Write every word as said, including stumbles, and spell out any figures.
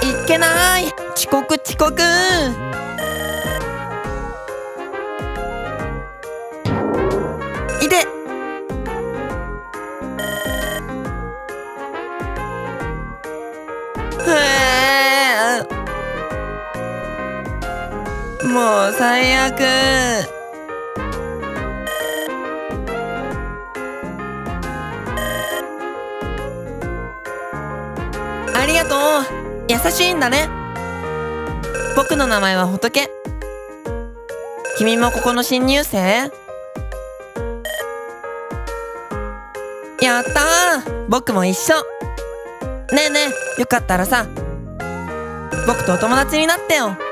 いけない、遅刻遅刻。いで。ふえー、もう最悪。ありがとう。優しいんだね。僕の名前は仏。君もここの新入生？やったー、僕も一緒。ねえねえ、よかったらさ、僕とお友達になってよ。